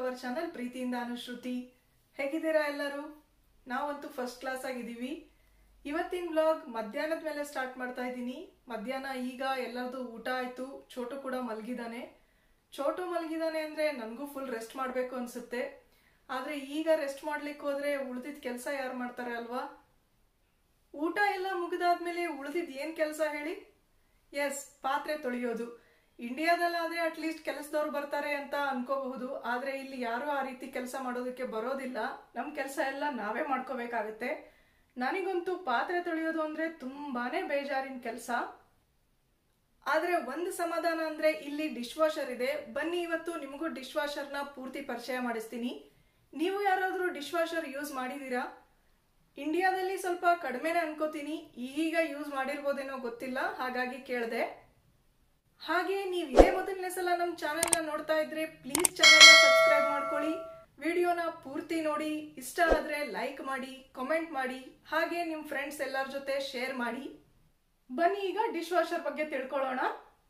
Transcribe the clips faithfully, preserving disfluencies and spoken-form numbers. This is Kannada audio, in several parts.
ಅವರ್ ಚಾನಲ್ ಪ್ರೀತಿಯಿಂದ ಅನುಶ್ರುತಿ. ಹೇಗಿದ್ದೀರಾ ಎಲ್ಲರೂ? ನಾವಂತೂ ಫಸ್ಟ್ ಕ್ಲಾಸ್ ಆಗಿದ್ದೀವಿ. ಇವತ್ತಿನ ವ್ಲಾಗ್ ಮಧ್ಯಾಹ್ನದ ಮೇಲೆ ಸ್ಟಾರ್ಟ್ ಮಾಡ್ತಾ ಇದ್ದೀನಿ. ಮಧ್ಯಾಹ್ನ ಈಗ ಎಲ್ಲರದು ಊಟ ಆಯಿತು. ಚೋಟು ಕೂಡ ಮಲಗಿದ್ದಾನೆ. ಚೋಟು ಮಲಗಿದ್ದಾನೆ ಅಂದರೆ ನನಗೂ ಫುಲ್ ರೆಸ್ಟ್ ಮಾಡಬೇಕು ಅನಿಸುತ್ತೆ. ಆದರೆ ಈಗ ರೆಸ್ಟ್ ಮಾಡ್ಲಿಕ್ಕೆ ಹೋದರೆ ಉಳಿದಿದ್ದ ಕೆಲಸ ಯಾರು ಮಾಡ್ತಾರೆ ಅಲ್ವಾ? ಊಟ ಎಲ್ಲ ಮುಗಿದಾದ್ಮೇಲೆ ಉಳಿದಿದ್ದು ಏನು ಕೆಲಸ ಹೇಳಿ? ಎಸ್, ಪಾತ್ರೆ ತೊಳೆಯೋದು. ಇಂಡಿಯಾದಲ್ಲಾದರೆ ಅಟ್ಲೀಸ್ಟ್ ಕೆಲಸದವ್ರು ಬರ್ತಾರೆ ಅಂತ ಅನ್ಕೋಬಹುದು. ಆದರೆ ಇಲ್ಲಿ ಯಾರೂ ಆ ರೀತಿ ಕೆಲಸ ಮಾಡೋದಕ್ಕೆ ಬರೋದಿಲ್ಲ. ನಮ್ಮ ಕೆಲಸ ಎಲ್ಲ ನಾವೇ ಮಾಡ್ಕೋಬೇಕಾಗತ್ತೆ. ನನಗಂತೂ ಪಾತ್ರೆ ತೊಳೆಯೋದು ಅಂದರೆ ತುಂಬಾನೇ ಬೇಜಾರಿನ ಕೆಲಸ. ಆದರೆ ಒಂದು ಸಮಾಧಾನ ಅಂದರೆ ಇಲ್ಲಿ ಡಿಶ್ ವಾಷರ್ ಇದೆ. ಬನ್ನಿ ಇವತ್ತು ನಿಮಗೂ ಡಿಶ್ ವಾಷರ್ನ ಪೂರ್ತಿ ಪರಿಚಯ ಮಾಡಿಸ್ತೀನಿ. ನೀವು ಯಾರಾದರೂ ಡಿಶ್ ವಾಷರ್ ಯೂಸ್ ಮಾಡಿದ್ದೀರಾ? ಇಂಡಿಯಾದಲ್ಲಿ ಸ್ವಲ್ಪ ಕಡಿಮೆನೇ ಅನ್ಕೋತೀನಿ. ಈಗ ಯೂಸ್ ಮಾಡಿರ್ಬೋದೇನೋ ಗೊತ್ತಿಲ್ಲ, ಹಾಗಾಗಿ ಕೇಳಿದೆ. ಹಾಗೆ ನೀವು ಇದೇ ಮೊದಲನೇ ಸಲ ನಮ್ಮ ಚಾನೆಲ್ನ ನೋಡ್ತಾ ಇದ್ರೆ ಪ್ಲೀಸ್ ಚಾನೆಲ್ನ ಸಬ್ಸ್ಕ್ರೈಬ್ ಮಾಡ್ಕೊಳ್ಳಿ. ವಿಡಿಯೋನ ಪೂರ್ತಿ ನೋಡಿ. ಇಷ್ಟ ಆದರೆ ಲೈಕ್ ಮಾಡಿ, ಕಾಮೆಂಟ್ ಮಾಡಿ, ಹಾಗೆ ನಿಮ್ಮ ಫ್ರೆಂಡ್ಸ್ ಎಲ್ಲರ ಜೊತೆ ಶೇರ್ ಮಾಡಿ. ಬನ್ನಿ ಈಗ ಡಿಶ್ ವಾಷರ್ ಬಗ್ಗೆ ತಿಳ್ಕೊಳ್ಳೋಣ.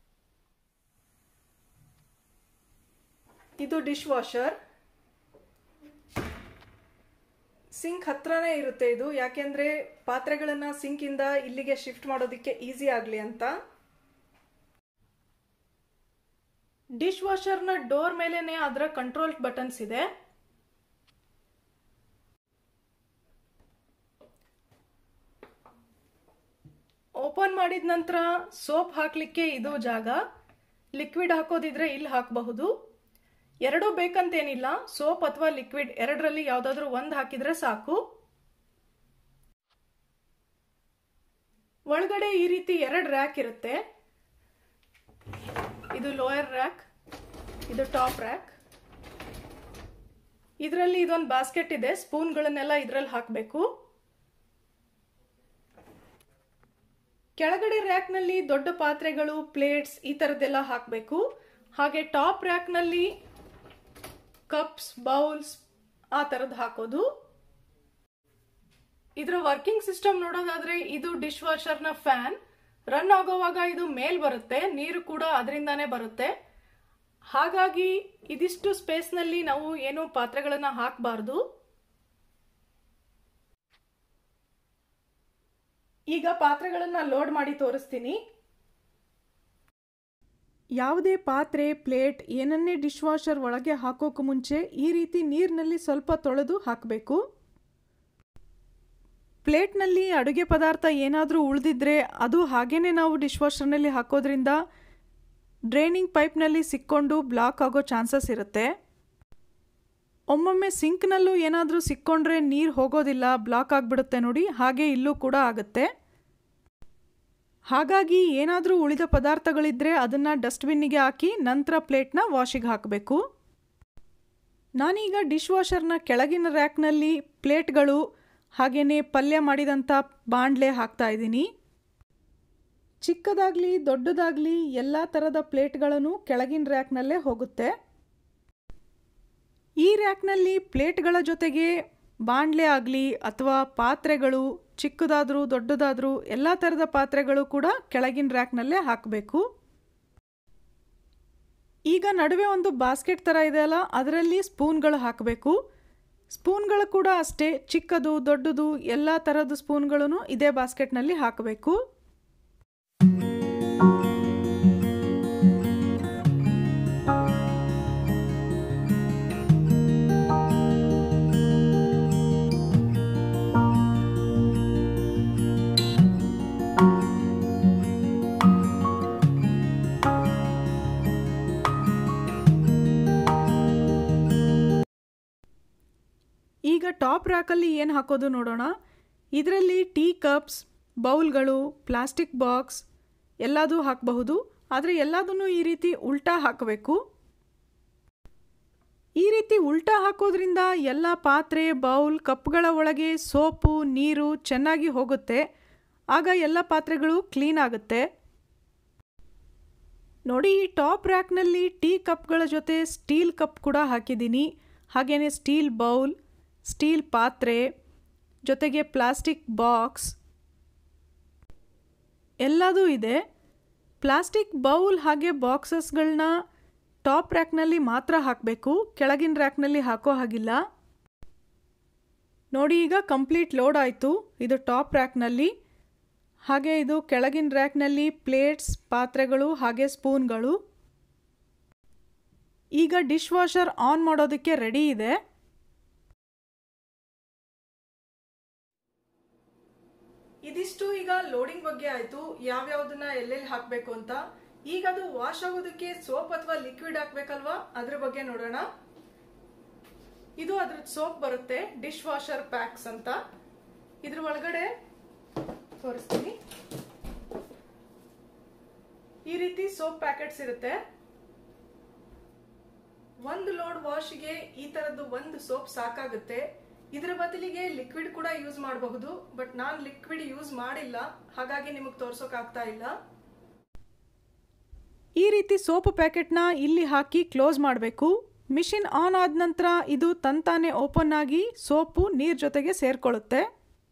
ಇದು ಡಿಶ್ ವಾಷರ್. ಸಿಂಕ್ ಹತ್ರನೇ ಇರುತ್ತೆ ಇದು, ಯಾಕೆಂದ್ರೆ ಪಾತ್ರೆಗಳನ್ನ ಸಿಂಕ್ ಇಂದ ಇಲ್ಲಿಗೆ ಶಿಫ್ಟ್ ಮಾಡೋದಕ್ಕೆ ಈಸಿ ಆಗಲಿ ಅಂತ. ಡಿಶ್ ವಾಷರ್ನ ಡೋರ್ ಮೇಲೇನೆ ಅದರ ಕಂಟ್ರೋಲ್ ಬಟನ್ಸ್ ಇದೆ. ಓಪನ್ ಮಾಡಿದ ನಂತರ ಸೋಪ್ ಹಾಕ್ಲಿಕ್ಕೆ ಇದು ಜಾಗ. ಲಿಕ್ವಿಡ್ ಹಾಕೋದಿದ್ರೆ ಇಲ್ಲಿ ಹಾಕಬಹುದು. ಎರಡೂ ಬೇಕಂತೇನಿಲ್ಲ. ಸೋಪ್ ಅಥವಾ ಲಿಕ್ವಿಡ್ ಎರಡರಲ್ಲಿ ಯಾವ್ದಾದ್ರು ಒಂದು ಹಾಕಿದ್ರೆ ಸಾಕು. ಒಳಗಡೆ ಈ ರೀತಿ ಎರಡು ರ್ಯಾಕ್ ಇರುತ್ತೆ. ಇದು ಲೋಯರ್ ರ್ಯಾಕ್, ಇದು ಟಾಪ್ ರ್ಯಾಕ್. ಇದರಲ್ಲಿ ಇದೊಂದು ಬಾಸ್ಕೆಟ್ ಇದೆ. ಸ್ಪೂನ್ಗಳನ್ನೆಲ್ಲ ಇದರಲ್ಲಿ ಹಾಕಬೇಕು. ಕೆಳಗಡೆ ರ್ಯಾಕ್ನಲ್ಲಿ ದೊಡ್ಡ ಪಾತ್ರೆಗಳು, ಪ್ಲೇಟ್ಸ್ ಈ ಥರದ್ದೆಲ್ಲ ಹಾಕಬೇಕು. ಹಾಗೆ ಟಾಪ್ ರ್ಯಾಕ್ನಲ್ಲಿ ಕಪ್ಸ್, ಬೌಲ್ಸ್ ಆ ಥರದ್ದು ಹಾಕೋದು. ಇದರ ವರ್ಕಿಂಗ್ ಸಿಸ್ಟಮ್ ನೋಡೋದಾದ್ರೆ ಇದು ಡಿಶ್ ವಾಷರ್ನ ಫ್ಯಾನ್. ರನ್ ಆಗೋವಾಗ ಇದು ಮೇಲ್ ಬರುತ್ತೆ, ನೀರು ಕೂಡ ಅದರಿಂದಾನೇ ಬರುತ್ತೆ. ಹಾಗಾಗಿ ಇದಿಷ್ಟು ಸ್ಪೇಸ್ನಲ್ಲಿ ನಾವು ಏನು ಪಾತ್ರೆಗಳನ್ನ ಹಾಕಬಾರ್ದು. ಈಗ ಪಾತ್ರೆಗಳನ್ನ ಲೋಡ್ ಮಾಡಿ ತೋರಿಸ್ತೀನಿ. ಯಾವುದೇ ಪಾತ್ರೆ, ಪ್ಲೇಟ್ ಏನನ್ನೇ ಡಿಶ್ ವಾಷರ್ ಒಳಗೆ ಹಾಕೋಕೆ ಮುಂಚೆ ಈ ರೀತಿ ನೀರಿನಲ್ಲಿ ಸ್ವಲ್ಪ ತೊಳೆದು ಹಾಕಬೇಕು. ಪ್ಲೇಟ್ನಲ್ಲಿ ಅಡುಗೆ ಪದಾರ್ಥ ಏನಾದರೂ ಉಳಿದಿದ್ರೆ ಅದು ಹಾಗೇನೆ ನಾವು ಡಿಶ್ ವಾಷರ್ನಲ್ಲಿ ಹಾಕೋದ್ರಿಂದ ಡ್ರೈನಿಂಗ್ ಪೈಪ್ನಲ್ಲಿ ಸಿಕ್ಕೊಂಡು ಬ್ಲಾಕ್ ಆಗೋ ಚಾನ್ಸಸ್ ಇರುತ್ತೆ. ಒಮ್ಮೊಮ್ಮೆ ಸಿಂಕ್ನಲ್ಲೂ ಏನಾದರೂ ಸಿಕ್ಕೊಂಡ್ರೆ ನೀರು ಹೋಗೋದಿಲ್ಲ, ಬ್ಲಾಕ್ ಆಗಿಬಿಡುತ್ತೆ ನೋಡಿ. ಹಾಗೆ ಇಲ್ಲೂ ಕೂಡ ಆಗುತ್ತೆ. ಹಾಗಾಗಿ ಏನಾದರೂ ಉಳಿದ ಪದಾರ್ಥಗಳಿದ್ರೆ ಅದನ್ನು ಡಸ್ಟ್ಬಿನ್ನಿಗೆ ಹಾಕಿ ನಂತರ ಪ್ಲೇಟ್ನ ವಾಷಿಗೆ ಹಾಕಬೇಕು. ನಾನೀಗ ಡಿಶ್ ವಾಷರ್ನ ಕೆಳಗಿನ ರ್ಯಾಕ್ನಲ್ಲಿ ಪ್ಲೇಟ್ಗಳು ಹಾಗೆಯೇ ಪಲ್ಯ ಮಾಡಿದಂಥ ಬಾಂಡ್ಲೆ ಹಾಕ್ತಾ ಇದ್ದೀನಿ. ಚಿಕ್ಕದಾಗಲಿ ದೊಡ್ಡದಾಗಲಿ ಎಲ್ಲ ಥರದ ಪ್ಲೇಟ್ಗಳನ್ನು ಕೆಳಗಿನ ರ್ಯಾಕ್ನಲ್ಲೇ ಹೋಗುತ್ತೆ. ಈ ರ್ಯಾಕ್ನಲ್ಲಿ ಪ್ಲೇಟ್ಗಳ ಜೊತೆಗೆ ಬಾಂಡ್ಲೆ ಆಗಲಿ ಅಥವಾ ಪಾತ್ರೆಗಳು ಚಿಕ್ಕದಾದರೂ ದೊಡ್ಡದಾದರೂ ಎಲ್ಲ ಥರದ ಪಾತ್ರೆಗಳು ಕೂಡ ಕೆಳಗಿನ ರ್ಯಾಕ್ನಲ್ಲೇ ಹಾಕಬೇಕು. ಈಗ ನಡುವೆ ಒಂದು ಬಾಸ್ಕೆಟ್ ಥರ ಇದೆಯಲ್ಲ, ಅದರಲ್ಲಿ ಸ್ಪೂನ್ಗಳು ಹಾಕಬೇಕು. ಸ್ಪೂನ್ಗಳು ಕೂಡ ಅಷ್ಟೇ, ಚಿಕ್ಕದು ದೊಡ್ಡದು ಎಲ್ಲ ಥರದ ಸ್ಪೂನ್ಗಳನ್ನು ಇದೇ ಬಾಸ್ಕೆಟ್ನಲ್ಲಿ ಹಾಕಬೇಕು. ಈಗ ಟಾಪ್ ರ್ಯಾಕಲ್ಲಿ ಏನು ಹಾಕೋದು ನೋಡೋಣ. ಇದರಲ್ಲಿ ಟೀ ಕಪ್ಸ್, ಬೌಲ್ಗಳು, ಪ್ಲಾಸ್ಟಿಕ್ ಬಾಕ್ಸ್ ಎಲ್ಲದೂ ಹಾಕಬಹುದು. ಆದರೆ ಎಲ್ಲದನ್ನು ಈ ರೀತಿ ಉಲ್ಟಾ ಹಾಕಬೇಕು. ಈ ರೀತಿ ಉಲ್ಟಾ ಹಾಕೋದ್ರಿಂದ ಎಲ್ಲ ಪಾತ್ರೆ, ಬೌಲ್, ಕಪ್ಗಳ ಒಳಗೆ ಸೋಪು, ನೀರು ಚೆನ್ನಾಗಿ ಹೋಗುತ್ತೆ. ಆಗ ಎಲ್ಲ ಪಾತ್ರೆಗಳು ಕ್ಲೀನ್ ಆಗುತ್ತೆ. ನೋಡಿ, ಈ ಟಾಪ್ ರ್ಯಾಕ್ನಲ್ಲಿ ಟೀ ಕಪ್ಗಳ ಜೊತೆ ಸ್ಟೀಲ್ ಕಪ್ ಕೂಡ ಹಾಕಿದ್ದೀನಿ. ಹಾಗೆಯೇ ಸ್ಟೀಲ್ ಬೌಲ್, ಸ್ಟೀಲ್ ಪಾತ್ರೆ ಜೊತೆಗೆ ಪ್ಲಾಸ್ಟಿಕ್ ಬಾಕ್ಸ್ ಎಲ್ಲದೂ ಇದೆ. ಪ್ಲಾಸ್ಟಿಕ್ ಬೌಲ್ ಹಾಗೆ ಬಾಕ್ಸಸ್ಗಳನ್ನ ಟಾಪ್ ರ್ಯಾಕ್ನಲ್ಲಿ ಮಾತ್ರ ಹಾಕಬೇಕು, ಕೆಳಗಿನ ರ್ಯಾಕ್ನಲ್ಲಿ ಹಾಕೋ ಹಾಗಿಲ್ಲ. ನೋಡಿ ಈಗ ಕಂಪ್ಲೀಟ್ ಲೋಡ್ ಆಯಿತು. ಇದು ಟಾಪ್ ರ್ಯಾಕ್ನಲ್ಲಿ. ಹಾಗೆ ಇದು ಕೆಳಗಿನ ರ್ಯಾಕ್ನಲ್ಲಿ ಪ್ಲೇಟ್ಸ್, ಪಾತ್ರೆಗಳು ಹಾಗೆ ಸ್ಪೂನ್ಗಳು. ಈಗ ಡಿಶ್ ವಾಷರ್ ಆನ್ ಮಾಡೋದಕ್ಕೆ ರೆಡಿ ಇದೆ. ಇದಿಷ್ಟು ಈಗ ಲೋಡಿಂಗ್ ಬಗ್ಗೆ ಆಯಿತು, ಯಾವ್ಯಾವುದನ್ನ ಎಲ್ಲೆಲ್ಲಿ ಹಾಕಬೇಕು ಅಂತ. ಈಗ ಅದು ವಾಶ್ ಆಗೋದಕ್ಕೆ ಸೋಪ್ ಅಥವಾ ಲಿಕ್ವಿಡ್ ಹಾಕ್ಬೇಕಲ್ವಾ, ಅದ್ರ ಬಗ್ಗೆ ನೋಡೋಣ. ಇದು ಅದ್ರದ್ದು ಸೋಪ್ ಬರುತ್ತೆ, ಡಿಶ್ ವಾಷರ್ ಪ್ಯಾಕ್ಸ್ ಅಂತ. ಇದ್ರ ಒಳಗಡೆ ತೋರಿಸ್ತೀನಿ. ಈ ರೀತಿ ಸೋಪ್ ಪ್ಯಾಕೆಟ್ಸ್ ಇರುತ್ತೆ. ಒಂದು ಲೋಡ್ ವಾಶ್ಗೆ ಈ ತರದ್ದು ಒಂದು ಸೋಪ್ ಸಾಕಾಗುತ್ತೆ. ಇದರ ಬದಲಿಗೆ ಲಿಕ್ವಿಡ್ ಕೂಡ ಯೂಸ್ ಮಾಡಬಹುದು, ಬಟ್ ನಾನು ಲಿಕ್ವಿಡ್ ಯೂಸ್ ಮಾಡಿಲ್ಲ, ಹಾಗಾಗಿ ನಿಮಗೆ ತೋರ್ಸೋಕ್ ಆಗ್ತಾ ಇಲ್ಲ. ಈ ರೀತಿ ಸೋಪ್ ಪ್ಯಾಕೆಟ್ನ ಇಲ್ಲಿ ಹಾಕಿ ಕ್ಲೋಸ್ ಮಾಡಬೇಕು. ಮಿಷಿನ್ ಆನ್ ಆದ ನಂತರ ಇದು ತಂತಾನೆ ಓಪನ್ ಆಗಿ ಸೋಪು ನೀರ್ ಜೊತೆಗೆ ಸೇರ್ಕೊಳ್ಳುತ್ತೆ.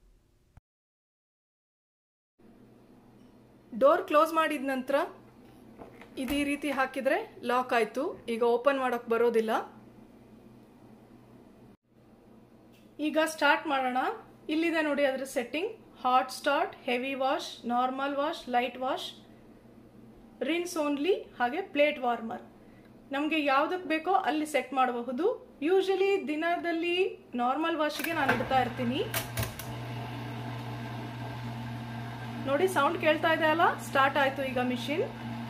ಡೋರ್ ಕ್ಲೋಸ್ ಮಾಡಿದ ನಂತರ ಇದು ಈ ರೀತಿ ಹಾಕಿದ್ರೆ ಲಾಕ್ ಆಯ್ತು. ಈಗ ಓಪನ್ ಮಾಡೋಕ್ ಬರೋದಿಲ್ಲ. ಈಗ ಸ್ಟಾರ್ಟ್ ಮಾಡೋಣ. ಇಲ್ಲಿದೆ ನೋಡಿ ಅದರ setting: hot start, heavy wash, normal wash, light wash, rinse only ಹಾಗೆ ಪ್ಲೇಟ್ ವಾರ್ಮರ್. ನಮಗೆ ಯಾವುದಕ್ಕೆ ಬೇಕೋ ಅಲ್ಲಿ ಸೆಟ್ ಮಾಡಬಹುದು. ಯೂಶಲಿ ದಿನದಲ್ಲಿ ನಾರ್ಮಲ್ ವಾಶ್ಗೆ ನಾನು ಇಡ್ತಾ ಇರ್ತೀನಿ. ನೋಡಿ ಸೌಂಡ್ ಕೇಳ್ತಾ ಇದೆ ಅಲ್ಲ, ಸ್ಟಾರ್ಟ್ ಆಯ್ತು ಈಗ ಮಿಷಿನ್.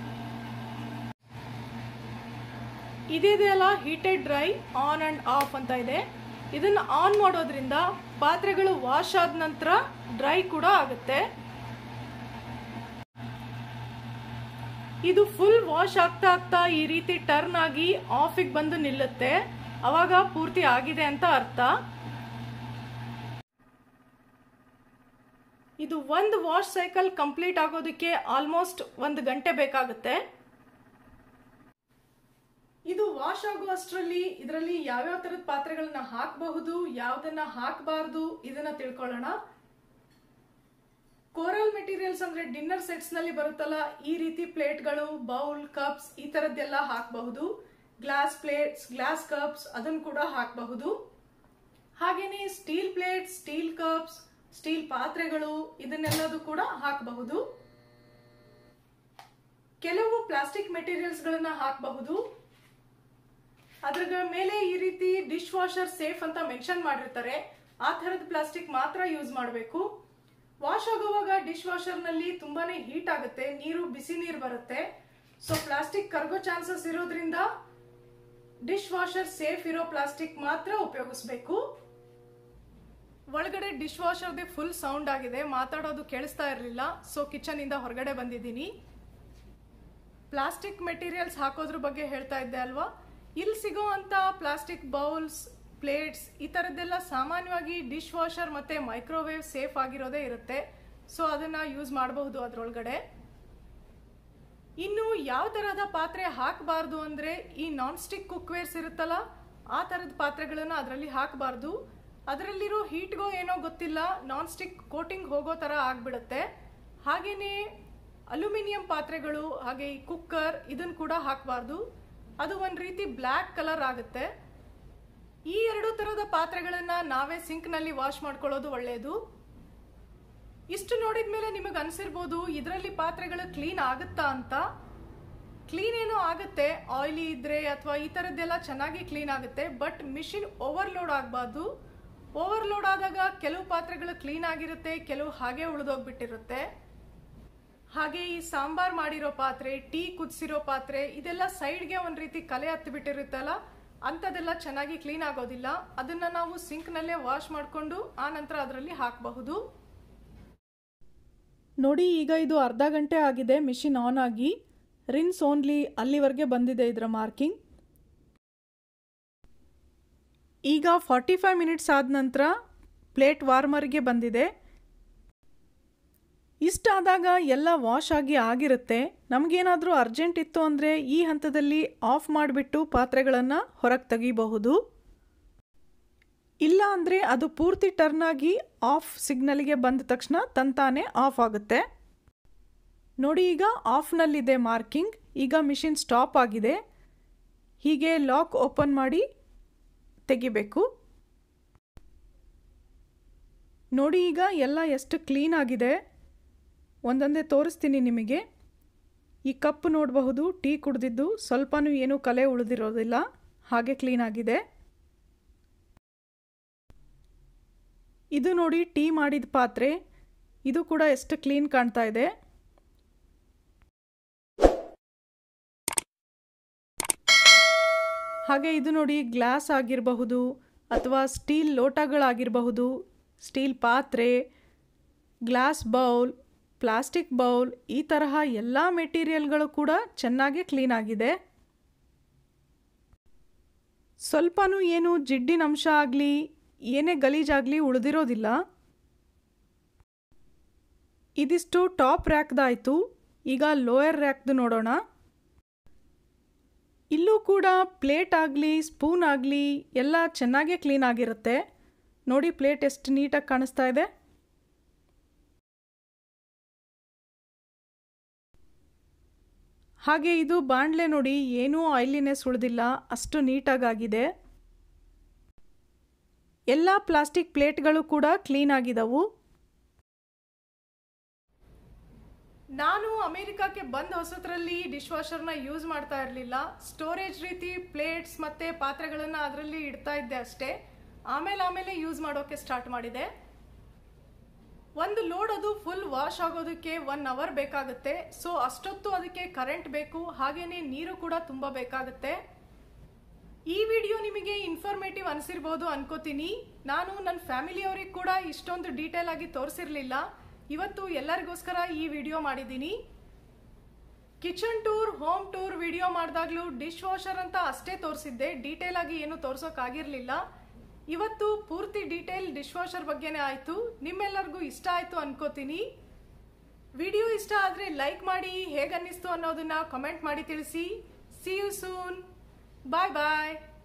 ಇದಿದೆಯಲ್ಲ heated dry, on and off ಅಂತ ಇದೆ. ಇದನ್ನ ಆನ್ ಮಾಡೋದ್ರಿಂದ ಪಾತ್ರೆಗಳು ವಾಶ್ ಆದ ನಂತರ ಡ್ರೈ ಕೂಡ ಆಗುತ್ತೆ. ಇದು ಫುಲ್ ವಾಶ್ ಆಗ್ತಾ ಆಗ್ತಾ ಈ ರೀತಿ ಟರ್ನ್ ಆಗಿ ಆಫಿಗೆ ಬಂದು ನಿಲ್ಲುತ್ತೆ. ಅವಾಗ ಪೂರ್ತಿ ಆಗಿದೆ ಅಂತ ಅರ್ಥ. ಇದು ಒಂದು ವಾಶ್ ಸೈಕಲ್ ಕಂಪ್ಲೀಟ್ ಆಗೋದಕ್ಕೆ ಆಲ್ಮೋಸ್ಟ್ ಒಂದು ಗಂಟೆ ಬೇಕಾಗುತ್ತೆ. ಇದು ವಾಶ್ ಆಗುವಷ್ಟರಲ್ಲಿ ಇದರಲ್ಲಿ ಯಾವ್ಯಾವ ತರದ ಪಾತ್ರೆಗಳನ್ನ ಹಾಕಬಹುದು, ಯಾವ್ದನ್ನ ಹಾಕಬಾರ್ದು ಇದನ್ನ ತಿಳ್ಕೊಳ್ಳೋಣ. ಕೋರಲ್ ಮೆಟೀರಿಯಲ್ಸ್ ಅಂದ್ರೆ ಡಿನ್ನರ್ ಸೆಟ್ಸ್ ನಲ್ಲಿ ಬರುತ್ತಲ್ಲ, ಈ ರೀತಿ ಪ್ಲೇಟ್ಗಳು, ಬೌಲ್, ಕಪ್ಸ್ ಈ ತರದ್ದೆಲ್ಲ ಹಾಕಬಹುದು. ಗ್ಲಾಸ್ ಪ್ಲೇಟ್ಸ್, ಗ್ಲಾಸ್ ಕಪ್ಸ್ ಅದನ್ನು ಕೂಡ ಹಾಕಬಹುದು. ಹಾಗೇನೆ steel plates, steel cups, steel ಪಾತ್ರೆಗಳು ಇದನ್ನೆಲ್ಲದೂ ಕೂಡ ಹಾಕಬಹುದು. ಕೆಲವು ಪ್ಲಾಸ್ಟಿಕ್ ಮೆಟೀರಿಯಲ್ಸ್ ಗಳನ್ನ ಹಾಕಬಹುದು. ಅದ್ರ ಮೇಲೆ ಈ ರೀತಿ ಡಿಶ್ ವಾಷರ್ ಸೇಫ್ ಅಂತ ಮೆನ್ಷನ್ ಮಾಡಿರ್ತಾರೆ. ಆ ತರದ ಪ್ಲಾಸ್ಟಿಕ್ ಮಾತ್ರ ಯೂಸ್ ಮಾಡಬೇಕು. ವಾಶ್ ಆಗುವಾಗ ಡಿಶ್ ವಾಷರ್ ನಲ್ಲಿ ತುಂಬಾನೇ ಹೀಟ್ ಆಗುತ್ತೆ, ನೀರು ಬಿಸಿ ನೀರು ಬರುತ್ತೆ. ಸೊ ಪ್ಲಾಸ್ಟಿಕ್ ಕರಗೋ ಚಾನ್ಸಸ್ ಇರೋದ್ರಿಂದ ಡಿಶ್ ವಾಷರ್ ಸೇಫ್ ಇರೋ ಪ್ಲಾಸ್ಟಿಕ್ ಮಾತ್ರ ಉಪಯೋಗಿಸಬೇಕು. ಒಳಗಡೆ ಡಿಶ್ ವಾಷರ್ದೆ ಫುಲ್ ಸೌಂಡ್ ಆಗಿದೆ, ಮಾತಾಡೋದು ಕೇಳಿಸ್ತಾ ಇರಲಿಲ್ಲ. ಸೊ ಕಿಚನ್ ಇಂದ ಹೊರಗಡೆ ಬಂದಿದ್ದೀನಿ. ಪ್ಲಾಸ್ಟಿಕ್ ಮೆಟೀರಿಯಲ್ಸ್ ಹಾಕೋದ್ರ ಬಗ್ಗೆ ಹೇಳ್ತಾ ಇದ್ದೆ ಅಲ್ವಾ. ಇಲ್ಲಿ ಸಿಗೋ ಅಂತ ಪ್ಲಾಸ್ಟಿಕ್ ಬೌಲ್ಸ್, ಪ್ಲೇಟ್ಸ್ ಈ ತರದ್ದೆಲ್ಲ ಸಾಮಾನ್ಯವಾಗಿ ಡಿಶ್ ವಾಷರ್ ಮತ್ತೆ ಮೈಕ್ರೋವೇವ್ ಸೇಫ್ ಆಗಿರೋದೇ ಇರುತ್ತೆ. ಸೊ ಅದನ್ನ ಯೂಸ್ ಮಾಡಬಹುದು ಅದರೊಳಗಡೆ. ಇನ್ನು ಯಾವ ತರಹದ ಪಾತ್ರೆ ಹಾಕಬಾರ್ದು ಅಂದ್ರೆ, ಈ ನಾನ್ ಸ್ಟಿಕ್ ಕುಕ್ವೇರ್ಸ್ ಇರುತ್ತಲ್ಲ, ಆ ತರದ ಪಾತ್ರೆಗಳನ್ನ ಅದರಲ್ಲಿ ಹಾಕಬಾರ್ದು. ಅದರಲ್ಲಿರೋ ಹೀಟ್ಗೋ ಏನೋ ಗೊತ್ತಿಲ್ಲ, ನಾನ್ ಸ್ಟಿಕ್ ಕೋಟಿಂಗ್ ಹೋಗೋ ತರ ಆಗ್ಬಿಡುತ್ತೆ. ಹಾಗೇನೆ ಅಲ್ಯೂಮಿನಿಯಂ ಪಾತ್ರೆಗಳು, ಹಾಗೆ ಈ ಕುಕ್ಕರ್ ಇದನ್ನ ಕೂಡ ಹಾಕಬಾರ್ದು. ಅದು ಒಂದ್ ರೀತಿ ಬ್ಲ್ಯಾಕ್ ಕಲರ್ ಆಗುತ್ತೆ. ಈ ಎರಡು ತರದ ಪಾತ್ರೆಗಳನ್ನ ನಾವೇ ಸಿಂಕ್ ನಲ್ಲಿ ವಾಶ್ ಮಾಡ್ಕೊಳ್ಳೋದು ಒಳ್ಳೆಯದು. ಇಷ್ಟು ನೋಡಿದ್ಮೇಲೆ ನಿಮಗೆ ಅನ್ಸಿರ್ಬೋದು ಇದರಲ್ಲಿ ಪಾತ್ರೆಗಳು ಕ್ಲೀನ್ ಆಗುತ್ತಾ ಅಂತ. ಕ್ಲೀನ್ ಏನೋ ಆಗುತ್ತೆ, ಆಯಿಲಿ ಇದ್ರೆ ಅಥವಾ ಈ ತರದ್ದೆಲ್ಲ ಚೆನ್ನಾಗಿ ಕ್ಲೀನ್ ಆಗುತ್ತೆ. ಬಟ್ ಮಿಷಿನ್ ಓವರ್ಲೋಡ್ ಆಗಬಾರ್ದು. ಓವರ್ಲೋಡ್ ಆದಾಗ ಕೆಲವು ಪಾತ್ರೆಗಳು ಕ್ಲೀನ್ ಆಗಿರುತ್ತೆ, ಕೆಲವು ಹಾಗೆ ಉಳಿದೋಗ್ಬಿಟ್ಟಿರುತ್ತೆ. ಹಾಗೆ ಈ ಸಾಂಬಾರ್ ಮಾಡಿರೋ ಪಾತ್ರೆ, ಟೀ ಕುದಿಸಿರೋ ಪಾತ್ರೆ ಇದೆಲ್ಲ ಸೈಡ್ಗೆ ಒಂದ್ ರೀತಿ ಕಲೆ ಹತ್ತಿ ಬಿಟ್ಟಿರುತ್ತಲ್ಲ, ಅಂಥದ್ದೆಲ್ಲ ಚೆನ್ನಾಗಿ ಕ್ಲೀನ್ ಆಗೋದಿಲ್ಲ. ಅದನ್ನ ನಾವು ಸಿಂಕ್ ನಲ್ಲೇ ವಾಶ್ ಮಾಡಿಕೊಂಡು ಆ ನಂತರ ಅದರಲ್ಲಿ ಹಾಕಬಹುದು. ನೋಡಿ ಈಗ ಇದು ಅರ್ಧ ಗಂಟೆ ಆಗಿದೆ ಮಿಷಿನ್ ಆನ್ ಆಗಿ. ರಿನ್ಸ್ ಓನ್ಲಿ ಅಲ್ಲಿವರೆಗೆ ಬಂದಿದೆ ಇದರ ಮಾರ್ಕಿಂಗ್. ಈಗ ಫಾರ್ಟಿ ಫೈವ್ ಮಿನಿಟ್ಸ್ ಆದ ನಂತರ ಪ್ಲೇಟ್ ವಾರ್ಮರ್ಗೆ ಬಂದಿದೆ. ಇಷ್ಟಾದಾಗ ಎಲ್ಲ ವಾಶ್ ಆಗಿ ಆಗಿರುತ್ತೆ. ನಮಗೇನಾದರೂ ಅರ್ಜೆಂಟ್ ಇತ್ತು ಅಂದರೆ ಈ ಹಂತದಲ್ಲಿ ಆಫ್ ಮಾಡಿಬಿಟ್ಟು ಪಾತ್ರೆಗಳನ್ನು ಹೊರಗೆ ತೆಗಿಬಹುದು. ಇಲ್ಲ ಅಂದರೆ ಅದು ಪೂರ್ತಿ ಟರ್ನ್ ಆಗಿ ಆಫ್ ಸಿಗ್ನಲ್ಗೆ ಬಂದ ತಕ್ಷಣ ತಂತಾನೆ ಆಫ್ ಆಗುತ್ತೆ. ನೋಡಿ ಈಗ ಆಫ್ನಲ್ಲಿದೆ ಮಾರ್ಕಿಂಗ್. ಈಗ ಮಿಷಿನ್ ಸ್ಟಾಪ್ ಆಗಿದೆ. ಹೀಗೆ ಲಾಕ್ ಓಪನ್ ಮಾಡಿ ತೆಗಿಬೇಕು. ನೋಡಿ ಈಗ ಎಲ್ಲ ಎಷ್ಟು ಕ್ಲೀನ್ ಆಗಿದೆ. ಒಂದೊಂದೇ ತೋರಿಸ್ತೀನಿ ನಿಮಗೆ. ಈ ಕಪ್ ನೋಡಬಹುದು, ಟೀ ಕುಡಿದಿದ್ದು ಸ್ವಲ್ಪನೂ ಏನೂ ಕಲೆ ಉಳಿದಿರೋದಿಲ್ಲ, ಹಾಗೆ ಕ್ಲೀನ್ ಆಗಿದೆ. ಇದು ನೋಡಿ ಟೀ ಮಾಡಿದ ಪಾತ್ರೆ, ಇದು ಕೂಡ ಎಷ್ಟು ಕ್ಲೀನ್ ಕಾಣ್ತಾ ಇದೆ. ಹಾಗೆ ಇದು ನೋಡಿ ಗ್ಲಾಸ್ ಆಗಿರಬಹುದು ಅಥವಾ ಸ್ಟೀಲ್ ಲೋಟಗಳಾಗಿರಬಹುದು, ಸ್ಟೀಲ್ ಪಾತ್ರೆ, ಗ್ಲಾಸ್ ಬೌಲ್, ಪ್ಲಾಸ್ಟಿಕ್ ಬೌಲ್, ಈ ತರಹ ಎಲ್ಲ ಮೆಟೀರಿಯಲ್ಗಳು ಕೂಡ ಚೆನ್ನಾಗಿ ಕ್ಲೀನ್ ಆಗಿದೆ. ಸ್ವಲ್ಪನೂ ಏನು ಜಿಡ್ಡಿನ ಅಂಶ ಆಗಲಿ ಏನೇ ಗಲೀಜಾಗಲಿ ಉಳಿದಿರೋದಿಲ್ಲ. ಇದಿಷ್ಟು ಟಾಪ್ ರ್ಯಾಕ್ದಾಯಿತು. ಈಗ ಲೋಯರ್ ರ್ಯಾಕ್ದು ನೋಡೋಣ. ಇಲ್ಲೂ ಕೂಡ ಪ್ಲೇಟ್ ಆಗಲಿ ಸ್ಪೂನ್ ಆಗಲಿ ಎಲ್ಲ ಚೆನ್ನಾಗೇ ಕ್ಲೀನ್ ಆಗಿರುತ್ತೆ. ನೋಡಿ ಪ್ಲೇಟ್ ಎಷ್ಟು ನೀಟಾಗಿ ಕಾಣಿಸ್ತಾ ಇದೆ. ಹಾಗೆ ಇದು ಬಾಣಲೆ ನೋಡಿ, ಏನೂ ಆಯಿಲಿನೆಸ್ ಉಳಿದಿಲ್ಲ, ಅಷ್ಟು ನೀಟಾಗಾಗಿದೆ. ಎಲ್ಲ ಪ್ಲಾಸ್ಟಿಕ್ ಪ್ಲೇಟ್ಗಳು ಕೂಡ ಕ್ಲೀನ್ ಆಗಿದವು. ನಾನು ಅಮೇರಿಕಾಕ್ಕೆ ಬಂದ ಹೊಸದ್ರಲ್ಲಿ ಡಿಶ್ ವಾಷರ್ನ ಯೂಸ್ ಮಾಡ್ತಾ ಇರಲಿಲ್ಲ. ಸ್ಟೋರೇಜ್ ರೀತಿ ಪ್ಲೇಟ್ಸ್ ಮತ್ತು ಪಾತ್ರೆಗಳನ್ನು ಅದರಲ್ಲಿ ಇಡ್ತಾ ಇದ್ದೆ ಅಷ್ಟೇ. ಆಮೇಲೆ ಆಮೇಲೆ ಯೂಸ್ ಮಾಡೋಕ್ಕೆ ಸ್ಟಾರ್ಟ್ ಮಾಡಿದೆ. ಒಂದು ಲೋಡ್ ಅದು ಫುಲ್ ವಾಶ್ ಆಗೋದಕ್ಕೆ ಒನ್ ಅವರ್ ಬೇಕಾಗುತ್ತೆ. ಸೊ ಅಷ್ಟೊತ್ತು ಅದಕ್ಕೆ ಕರೆಂಟ್ ಬೇಕು, ಹಾಗೇನೆ ನೀರು ಕೂಡ ತುಂಬ ಬೇಕಾಗುತ್ತೆ. ಈ ವಿಡಿಯೋ ನಿಮಗೆ ಇನ್ಫಾರ್ಮೇಟಿವ್ ಅನಿಸಿರ್ಬೋದು ಅನ್ಕೋತೀನಿ. ನಾನು ನನ್ನ ಫ್ಯಾಮಿಲಿಯವ್ರಿಗೆ ಕೂಡ ಇಷ್ಟೊಂದು ಡೀಟೇಲ್ ಆಗಿ ತೋರಿಸಿರ್ಲಿಲ್ಲ. ಇವತ್ತು ಎಲ್ಲರಿಗೋಸ್ಕರ ಈ ವಿಡಿಯೋ ಮಾಡಿದ್ದೀನಿ. Kitchen tour, home tour video ಮಾಡಿದಾಗಲೂ ಡಿಶ್ ವಾಷರ್ ಅಂತ ಅಷ್ಟೇ ತೋರಿಸಿದ್ದೆ, ಡೀಟೇಲ್ ಆಗಿ ಏನು ತೋರ್ಸೋಕ್ಕಾಗಿರಲಿಲ್ಲ. ಇವತ್ತು ಪೂರ್ತಿ ಡೀಟೇಲ್ ಡಿಶ್ ವಾಷರ್ ಬಗ್ಗೆನೇ ಆಯಿತು. ನಿಮ್ಮೆಲ್ಲರಿಗೂ ಇಷ್ಟ ಆಯಿತು ಅನ್ಕೋತೀನಿ. ವಿಡಿಯೋ ಇಷ್ಟ ಆದರೆ ಲೈಕ್ ಮಾಡಿ, ಹೇಗನ್ನಿಸ್ತು ಅನ್ನೋದನ್ನ ಕಮೆಂಟ್ ಮಾಡಿ ತಿಳಿಸಿ. See you soon. Bye bye.